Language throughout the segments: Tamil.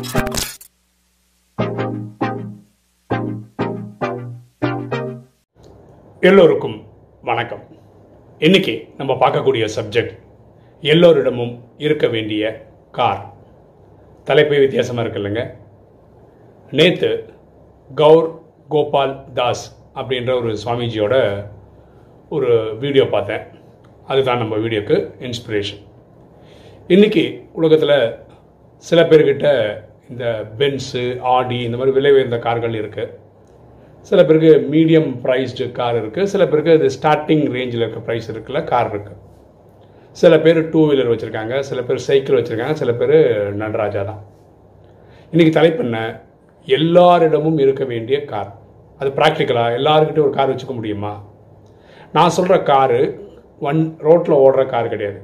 எல்லோருக்கும் வணக்கம். இன்னைக்கு நம்ம பார்க்கக்கூடிய சப்ஜெக்ட் எல்லோரிடமும் இருக்க வேண்டிய கார். தலைப்பே வித்தியாசமாக இருக்குல்லங்க. நேற்று கௌர் கோபால் தாஸ் அப்படின்ற ஒரு சுவாமிஜியோட ஒரு வீடியோ பார்த்தேன். அதுதான் நம்ம வீடியோக்கு இன்ஸ்பிரேஷன். இன்றைக்கி உலகத்தில் சில பேர்கிட்ட இந்த பென்ஸு, ஆடி இந்த மாதிரி விலை உயர்ந்த கார்கள் இருக்குது. சில பேருக்கு மீடியம் ப்ரைஸ்டு கார் இருக்குது. சில பேருக்கு இது ஸ்டார்டிங் ரேஞ்சில் இருக்க ப்ரைஸ் இருக்குல்ல கார் இருக்குது. சில பேர் 2 வீலர் வச்சுருக்காங்க, சில பேர் சைக்கிள் வச்சுருக்காங்க, சில பேர் நடராஜா தான். இன்றைக்கி தலைப்பு என்ன? எல்லாரிடமும் இருக்க வேண்டிய கார். அது ப்ராக்டிக்கலாக எல்லாருக்கிட்டையும் ஒரு கார் வச்சுக்க முடியுமா? நான் சொல்கிற காரு ரோட்டில் ஓடுற கார் கிடையாது.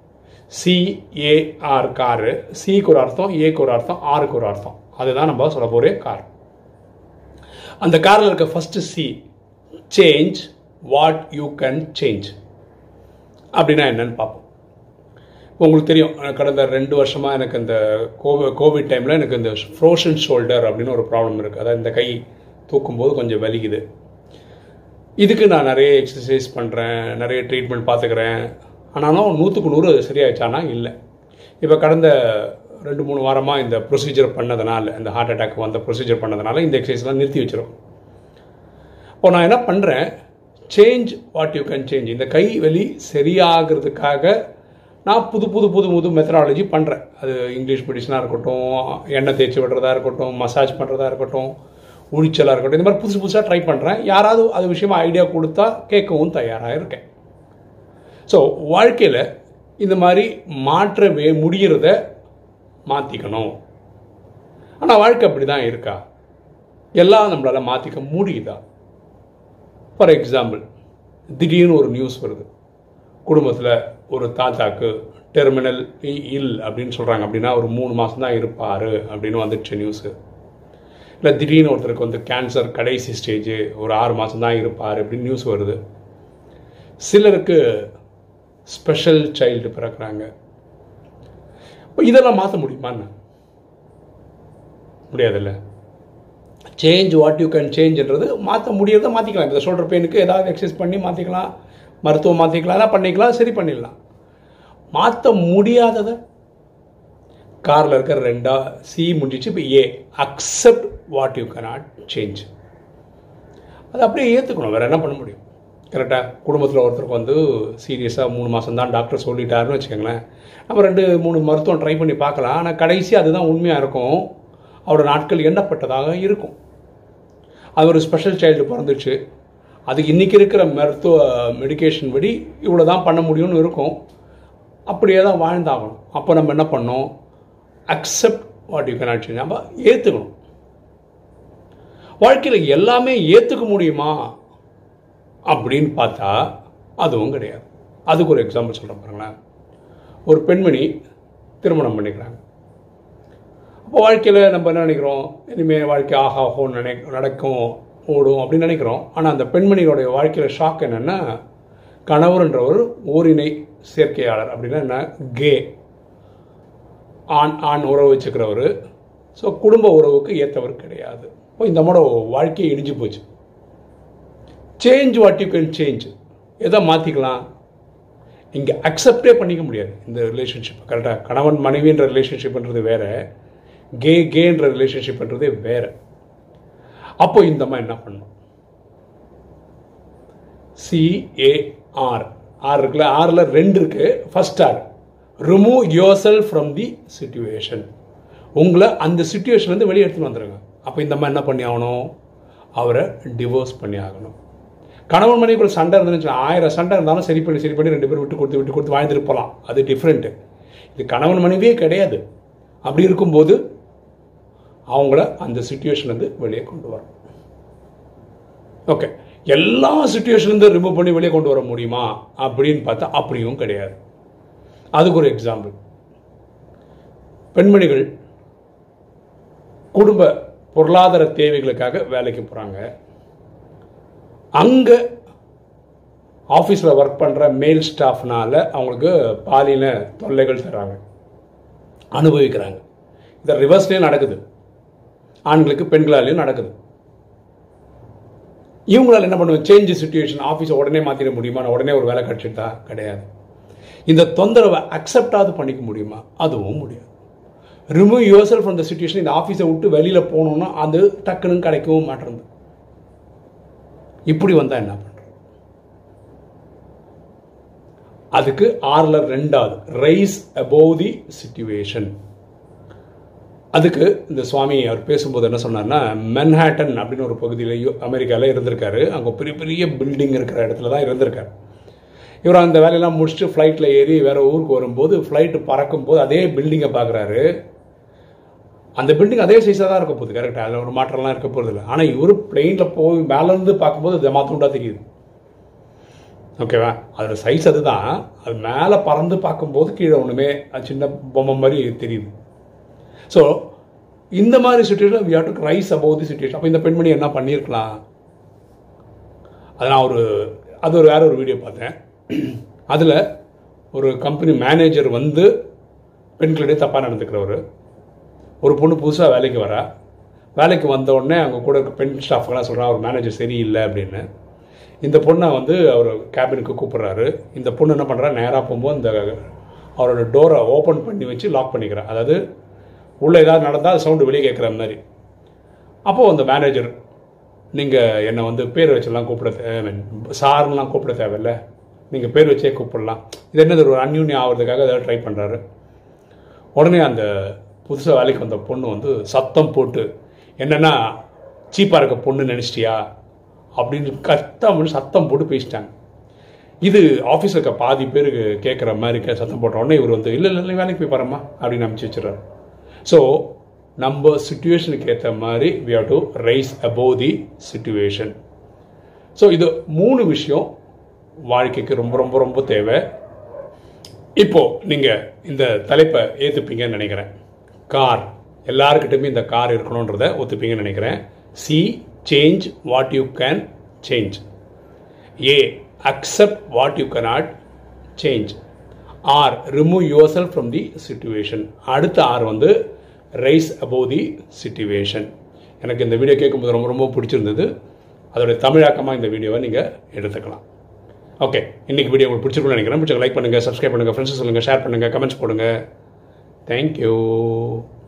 CAR car. சிக்கு ஒரு அர்த்தம், ஏக்கு ஒரு அர்த்தம், ஆருக்கு ஒரு அர்த்தம். அதுதான் நம்ம சொல்ல போகிற கார். அந்த காரில் இருக்க first C, change what you can change. அப்படின்னா என்னன்னு பார்ப்போம். உங்களுக்கு தெரியும், கடந்த 2 வருஷமாக எனக்கு இந்த கோவிட் டைமில் எனக்கு இந்த ஃப்ரோஷன் ஷோல்டர் அப்படின்னு ஒரு ப்ராப்ளம் இருக்குது. அதாவது இந்த கை தூக்கும்போது கொஞ்சம் வலிக்குது. இதுக்கு நான் நிறைய எக்ஸசைஸ் பண்ணுறேன், நிறைய ட்ரீட்மெண்ட் பார்த்துக்கிறேன். ஆனாலும் 100க்கு 100 சரியாயிடுச்சானா இல்லை. இப்போ கடந்த 2-3 வாரமாக இந்த ப்ரொசீஜர் பண்ணதுனால, இந்த ஹார்ட் அட்டாக் வந்த ப்ரொசீஜர் பண்ணதுனால இந்த எக்ஸசைஸ்லாம் நிறுத்தி வச்சிடும். இப்போ நான் என்ன பண்ணுறேன், change what you can change. இந்த கை வலி சரியாகிறதுக்காக நான் புது மெத்தடாலஜி பண்ணுறேன். அது இங்கிலீஷ் மெடிசனாக இருக்கட்டும், எண்ணெய் தேய்ச்சி விடுறதா இருக்கட்டும், மசாஜ் பண்ணுறதா இருக்கட்டும், உழிச்சலாக இருக்கட்டும், இந்த மாதிரி புதுசாக ட்ரை பண்ணுறேன். யாராவது அது விஷயமா ஐடியா கொடுத்தா கேட்கவும் தயாராக இருக்கேன். ஸோ வாழ்க்கையில் இந்த மாதிரி மாற்றவே முடிகிறத மாற்றிக்கணும். ஆனால் வாழ்க்கை அப்படி தான் இருக்கா? எல்லாம் நம்மளால் மாற்றிக்க முடியுதா? ஃபார் எக்ஸாம்பிள், திடீர்னு ஒரு நியூஸ் வருது, குடும்பத்தில் ஒரு தாத்தாக்கு டெர்மினல் இல் அப்படின்னு சொல்கிறாங்க. அப்படின்னா ஒரு 3 மாதம் தான் இருப்பார் அப்படின்னு வந்துடுச்சு நியூஸு. இல்லை திடீர்னு ஒருத்தருக்கு வந்து கேன்சர் கடைசி ஸ்டேஜ், ஒரு 6 மாதம் தான் இருப்பார் அப்படின்னு நியூஸ் வருது. சிலருக்கு ஸ்பெஷல் சைல்டு பிறக்கிறாங்க. இதெல்லாம் மாற்ற முடியுமான்னு? முடியாதுல்ல. சேஞ்ச் வாட் யூ கேன் சேஞ்சுன்றது மாற்ற முடியறத மாற்றிக்கலாம். இப்போ ஷோல்டர் பெயினுக்கு ஏதாவது எக்ஸசைஸ் பண்ணி மாற்றிக்கலாம், மருத்துவம் மாற்றிக்கலாம், எல்லாம் பண்ணிக்கலாம், சரி பண்ணிடலாம். மாற்ற முடியாததை காரில் இருக்கிற 2 C முடிஞ்சிச்சு. இப்போ A, accept what you cannot change. அது அப்படியே ஏற்றுக்கணும். வேறு என்ன பண்ண முடியும்? கரெக்டாக குடும்பத்தில் ஒருத்தருக்கு வந்து சீரியஸாக 3 மாதம் தான் டாக்டர் சொல்லிட்டாருன்னு வச்சுக்கோங்களேன். நம்ம 2-3 மருத்துவம் ட்ரை பண்ணி பார்க்கலாம். ஆனால் கடைசி அதுதான் உண்மையாக இருக்கும். அவரோட நாட்கள் எண்ணப்பட்டதாக இருக்கும். அது ஒரு ஸ்பெஷல் சைல்டு பிறந்துச்சு, அதுக்கு இன்றைக்கி இருக்கிற மருத்துவ மெடிக்கேஷன் படி இவ்வளோ தான் பண்ண முடியும்னு இருக்கும். அப்படியே தான் வாழ்ந்தாகணும். அப்போ நம்ம என்ன பண்ணோம்? Accept what you cannot change. நம்ம ஏற்றுக்கணும். வாழ்க்கையில் எல்லாமே ஏற்றுக்க முடியுமா அப்படின்னு பார்த்தா அதுவும் கிடையாது. அதுக்கு ஒரு எக்ஸாம்பிள் சொல்கிறேன் பாருங்களேன். ஒரு பெண்மணி திருமணம் பண்ணிக்கிறாங்க. அப்போ வாழ்க்கையில் நம்ம என்ன நினைக்கிறோம்? இனிமேல் வாழ்க்கை ஆகாஹோன்னு நடக்கும், ஓடும் அப்படின்னு நினைக்கிறோம். ஆனால் அந்த பெண்மணியோடைய வாழ்க்கையில் ஷாக் என்னென்னா, கணவர்ன்றவர் ஓரினை சேர்க்கையாளர். அப்படின்னா என்ன? கே, ஆண் உறவு வச்சுக்கிறவர். ஸோ குடும்ப உறவுக்கு ஏற்றவர் கிடையாது. இப்போ இந்த மாதிரி வாழ்க்கையை இடிஞ்சு போச்சு. Change what you can change. எதை மாற்றிக்கலாம்? இங்கே அக்செப்டே பண்ணிக்க முடியாது இந்த ரிலேஷன்ஷிப். கரெக்டாக கணவன் மனைவின்ற ரிலேஷன்ஷிப்ன்றது வேறு, கேன்ற ரிலேஷன்ஷிப்ன்றதே வேறு. அப்போ இந்த மாதிரி என்ன பண்ணணும்? CAR இருக்குல்ல, ஆறில் 2 இருக்குது. First R, remove yourself from the situation. உங்களை அந்த சிச்சுவேஷன்லேருந்து வெளியே எடுத்துன்னு வந்துடுங்க. அப்போ இந்த மாதிரி என்ன பண்ணி ஆகணும்? அவரை டிவோர்ஸ் பண்ணி ஆகணும். கணவன் மனைவிக்குள்ள சண்டை இருந்துச்சு, 1000 சண்டை இருந்தாலும் சரி பண்ணி 2 பேரும் விட்டு கொடுத்து வாழ்ந்துட்டு போகலாம். அது டிஃப்ரெண்ட்டு. இது கணவன் மனைவியே கிடையாது. அப்படி இருக்கும்போது அவங்கள அந்த சிச்சுவேஷன்லேருந்து வெளியே கொண்டு வரும். ஓகே, எல்லா சிச்சுவேஷன்லேருந்து ரிமூவ் பண்ணி வெளியே கொண்டு வர முடியுமா அப்படின்னு பார்த்தா அப்படியும் கிடையாது. அதுக்கு ஒரு எக்ஸாம்பிள், பெண்மணிகள் குடும்ப பொருளாதார தேவைகளுக்காக வேலைக்கு போகிறாங்க. அங்கே ஆஃபீஸில் ஒர்க் பண்ணுற மேல் ஸ்டாஃப்னால் அவங்களுக்கு பாலின தொல்லைகள் தராங்க, அனுபவிக்கிறாங்க. இது ரிவர்ஸ்லேயும் நடக்குது, ஆண்களுக்கு பெண்களாலையும் நடக்குது. இவங்களால் என்ன பண்ணுவாங்க, சேஞ்ச் சிச்சுவேஷன், ஆஃபீஸை உடனே மாற்றிட முடியுமா, நான் உடனே ஒரு வேலை கிடைச்சிட்டா கிடையாது. இந்த தொந்தரவை அக்செப்டாவது பண்ணிக்க முடியுமா, அதுவும் முடியாது. Remove yourself from the situation, இந்த ஆஃபீஸை விட்டு வெளியில் போகணுன்னா அது டக்குன்னு கிடைக்கவும் மாட்டேங்குது. இப்படி வந்தால் என்ன பண்ணுறது? அதுக்கு 6ல் 2வது ரைஸ் அபோவ் தி சிச்சுவேஷன். அதுக்கு இந்த சுவாமி அவர் பேசும்போது என்ன சொன்னார்னா, மென்ஹாட்டன் அப்படின்னு ஒரு பகுதியில் அமெரிக்காவில் இருந்திருக்காரு. அங்கே பெரிய பெரிய பில்டிங் இருக்கிற இடத்துல தான் இருந்திருக்காரு. இவர் அந்த வேலையெல்லாம் முடிச்சுட்டு ஃப்ளைட்டில் ஏறி வேறு ஊருக்கு வரும்போது ஃப்ளைட்டு பறக்கும்போது அதே பில்டிங்கை பார்க்குறாரு. அந்த பில்டிங் அதே சைஸாக தான் இருக்க போகுது, கரெக்டாக, அதில் ஒரு மாற்றம்லாம் இருக்க போகிறது இல்லை. ஆனால் இவர் பிளெயினில் போய் மேலேருந்து பார்க்கும்போது அது மாற்றம்டா தெரியுது. ஓகேவா, அதோட சைஸ் அதுதான். அது மேலே பறந்து பார்க்கும்போது கீழே ஒன்றுமே அது சின்ன பொம்மை மாதிரி தெரியுது. ஸோ இந்த மாதிரி situation we have to rise above the situation. அப்போ இந்த பெண்மணி என்ன பண்ணியிருக்கலாம்? அது நான் வேற ஒரு வீடியோ பார்த்தேன். அதில் ஒரு கம்பெனி மேனேஜர் வந்து பெண்களிடையே தப்பாக நடந்துக்கிறவர். ஒரு பொண்ணு புதுசாக வேலைக்கு வரா. வேலைக்கு வந்த உடனே அவங்க கூட பெண் ஸ்டாஃப்கெல்லாம் சொல்கிறா அவர் மேனேஜர் சரியில்லை அப்படின்னு. இந்த பொண்ணை வந்து அவர் கேபினுக்கு கூப்பிட்றாரு. இந்த பொண்ணு என்ன பண்ணுறா, நேராக போகும்போது இந்த அவரோட டோரை ஓப்பன் பண்ணி வச்சு லாக் பண்ணிக்கிறா. அதாவது உள்ளே ஏதாவது நடந்தால் சவுண்டு வெளியே கேட்குற மாதிரி. அப்போது அந்த மேனேஜர், நீங்கள் என்னை வந்து பேர் வச்செல்லாம் கூப்பிட சார்லாம் கூப்பிட தேவையில்லை, நீங்கள் பேர் வச்சே கூப்பிடலாம். இது என்னது ஒரு அந்யூன்யம் ஆகிறதுக்காக ஏதாவது ட்ரை பண்ணுறாரு. உடனே அந்த புதுசாக வேலைக்கு வந்த பொண்ணு வந்து சத்தம் போட்டு, என்னென்னா சீப்பாக இருக்க பொண்ணு நினச்சிட்டியா அப்படின்னு சத்தம் போட்டு பேசிட்டாங்க. இது ஆஃபீஸில் இருக்க பாதி பேருக்கு கேட்குற மாதிரி சத்தம் போட்ட உடனே இவர் வந்து இல்லை வேலைக்கு போய் பாருமா அப்படின்னு அனுப்பிச்சி வச்சுறாரு. ஸோ நம்ம சிச்சுவேஷனுக்கு ஏற்ற மாதிரி we have to rise above the situation. So இது 3 விஷயம் வாழ்க்கைக்கு ரொம்ப ரொம்ப ரொம்ப தேவை. இப்போது நீங்கள் இந்த தலைப்பை ஏற்றுப்பீங்கன்னு நினைக்கிறேன். கார், எல்லாருக்கிட்டையுமே இந்த கார் இருக்கணுன்றதை ஒத்துப்பீங்கன்னு நினைக்கிறேன். C, change what you can change. A, accept what you cannot change. R, remove yourself from the situation. அடுத்த ஆர் வந்து ரைஸ் அபோவ் தி சிச்சுவேஷன். எனக்கு இந்த வீடியோ கேட்கும்போது ரொம்ப ரொம்ப பிடிச்சிருந்தது. அதோடைய தமிழாக்கமாக இந்த வீடியோவை நீங்கள் எடுத்துக்கலாம். ஓகே, இன்றைக்கி வீடியோ உங்களுக்கு பிடிச்சிருக்குன்னு நினைக்கிறேன். பிடிச்ச லைக் பண்ணுங்கள், சப்ஸ்கிரைப் பண்ணுங்கள், ஃப்ரெண்ட்ஸ் சொல்லுங்கள், ஷேர் பண்ணுங்கள், கமெண்ட்ஸ் போடுங்கள். தேங்க்யூ.